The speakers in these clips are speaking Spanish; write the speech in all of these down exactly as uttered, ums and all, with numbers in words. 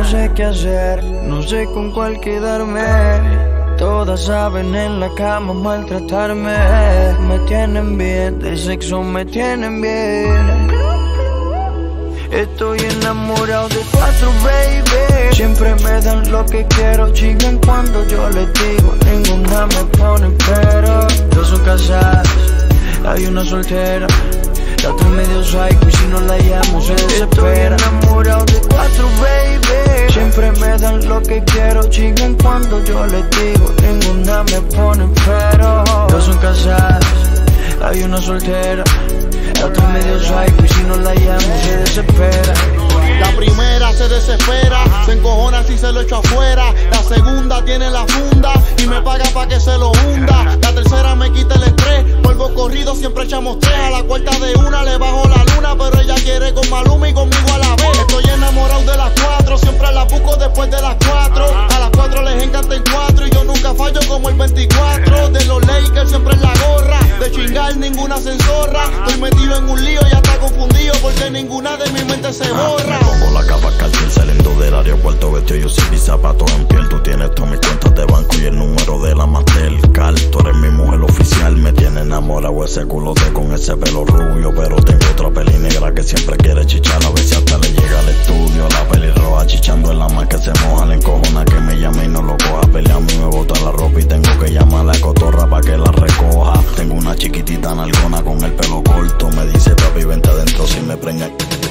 sé qué hacer, no sé con cuál quedarme. Todas saben en la cama maltratarme. Me tienen bien, de sexo me tienen bien. Estoy enamorado de cuatro, baby. Siempre me dan lo que quiero, chingan cuando yo les digo. Ninguna me pone pero. Dos son casadas, hay una soltera. La otra medio psycho y si no la llamo se desespera. Estoy enamorado de cuatro, baby. Siempre me dan lo que quiero, chingan cuando yo les digo. Ninguna me pone pero. Dos son casadas, hay una soltera. La otra medio psycho y si no la llamo se desespera. La primera se desespera, se encojona si se lo echo afuera. La segunda tiene la funda y me paga pa' que se lo hunda. La tercera me quita el estrés, polvo corrido siempre echamos tres. A la cuarta de una le bajo la luna, pero ella quiere con Maluma y conmigo a la vez. Estoy enamorado de las cuatro, siempre la busco después de las cuatro. A las cuatro les encanta el cuatro y yo nunca fallo como el veinticuatro. De los Lakers siempre en la gorra, de chingar ninguna se enzorra. Estoy metido en un lío, ya está confundido porque ninguna de mi mente se borra. Pongo la capa calcín saliendo del aeropuerto, vestido yo sin mis zapatos en piel. Tú tienes todas mis cuentas de banco y el número de la Mastercard. Tú eres mi mujer oficial, me tiene enamorado ese culote con ese pelo rubio. Pero tengo otra peli negra que siempre quiere chichar, a ver si hasta le llega al estudio. La peli roja chichando en la más que se moja, le encojona que me llame y no lo coja. Pelea a mí me bota la ropa y tengo que llamar a la cotorra pa' que la recoja. Tengo una chiquitita nalgona con el pelo corto, me dice papi vente adentro si me preña.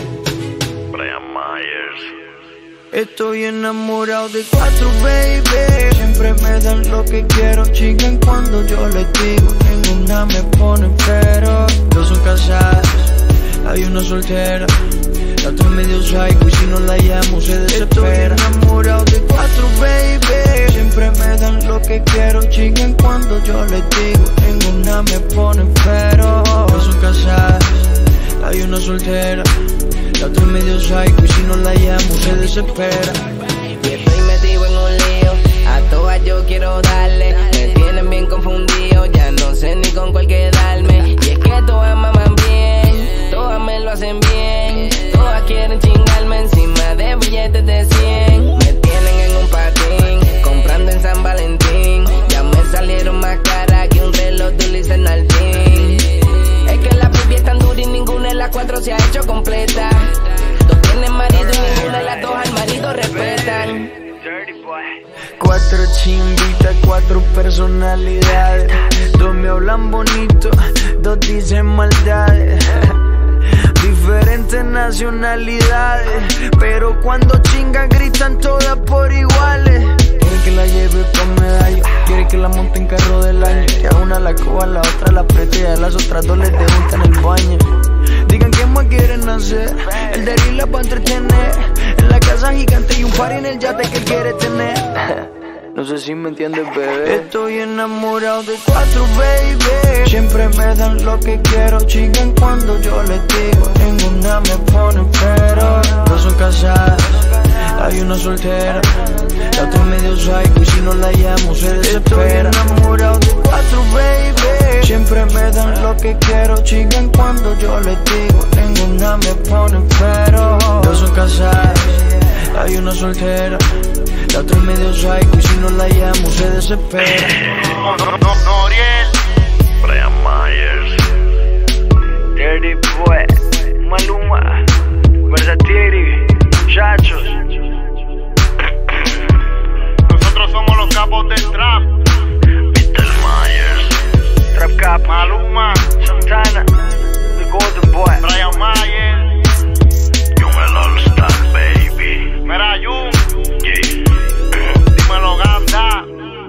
Estoy enamorado de cuatro, baby. Siempre me dan lo que quiero, chingan cuando yo les digo. Ninguna me pone pero. Dos son casadas, hay una soltera. La otra medio psycho y si no la llamo se desespera. Estoy enamorado de cuatro, baby. Siempre me dan lo que quiero, chingan cuando yo les digo. Ninguna me pone pero. Dos son casadas, hay una soltera. La otra medio psycho y si no la llamo se desespera. Y estoy metido en un lío, a todas yo quiero darle. Me tienen bien confundido, ya no sé ni con cuál quedarme. Y es que todas maman bien, todas me lo hacen bien. Todas quieren chingarme encima de billetes de cien. Me tienen en un patín, comprando en San Valentín. Ya me salieron más caras que un reloj de Louis Nardin. Es que la pipi es tan dura y ninguna de las cuatro se ha hecho completa. Dos tienen marido y ninguna de las dos al marido respetan. Cuatro chimbitas, cuatro personalidades. Dos me hablan bonito, dos dicen maldades. Diferentes nacionalidades, pero cuando chingan gritan todas por iguales. Quiere que la lleve pa' medallo, quiere que la monte en carro del año. Que a una la coja, a la otra la apriete y a las otras dos les debuta en el baño. Digan qué más quieren hacer, el de la pa' entretener. En la casa gigante y un party en el yate que él quiere tener. No sé si me entiendes, bebé. Estoy enamorado de cuatro, baby. Siempre me dan lo que quiero, chingan cuando yo les digo. Ninguna me pone pero. Dos son casadas, hay una soltera. La otra medio psycho y si no la llamo se desespera. Estoy enamorado de cuatro, baby. Siempre me dan lo que quiero, chingan cuando yo les digo. Ninguna me pone pero. Dos son casadas, hay una soltera. La otra medio psycho y si no la llamo se desespera. No, no, no, Noriel, Brian Myers, Dirty Boy, Maluma, Versatiri, Chachos. nosotros somos los capos del trap. mister Myers, Trap Cap, Maluma, Santana, The Golden Boy, Brian Myers, Jung el All Star, baby. mira Jung, Yeah. dímelo Ganda.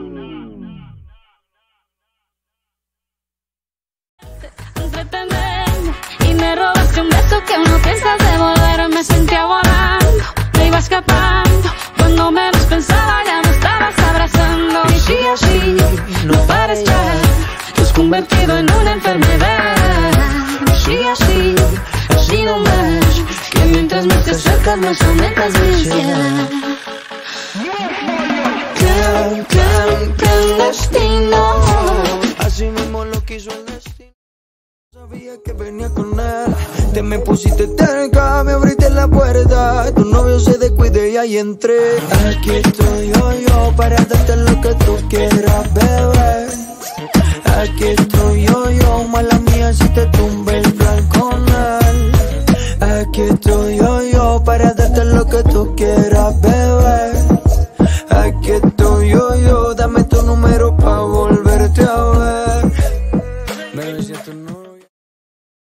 Y me robaste un beso que no piensas devolver. Me sentía volando, me iba escapando. Cuando menos pensaba ya me estabas abrazando. Y sí, así, no pares ya. Te has convertido en una enfermedad. Y sí, así, así no más. Que mientras más te acercas más aumentas mi ansiedad. Clan, clan, clandestino. así mismo lo quiso el destino. sabía que venía con él. Te me pusiste cerca, me abriste la puerta. Tu novio se descuide y ahí entré. Aquí estoy yo, yo, para darte lo que tú quieras, bebé. Aquí estoy yo, yo, mala mía si te tumbe el plan con él. Aquí estoy yo, yo, para darte lo que tú quieras, bebé.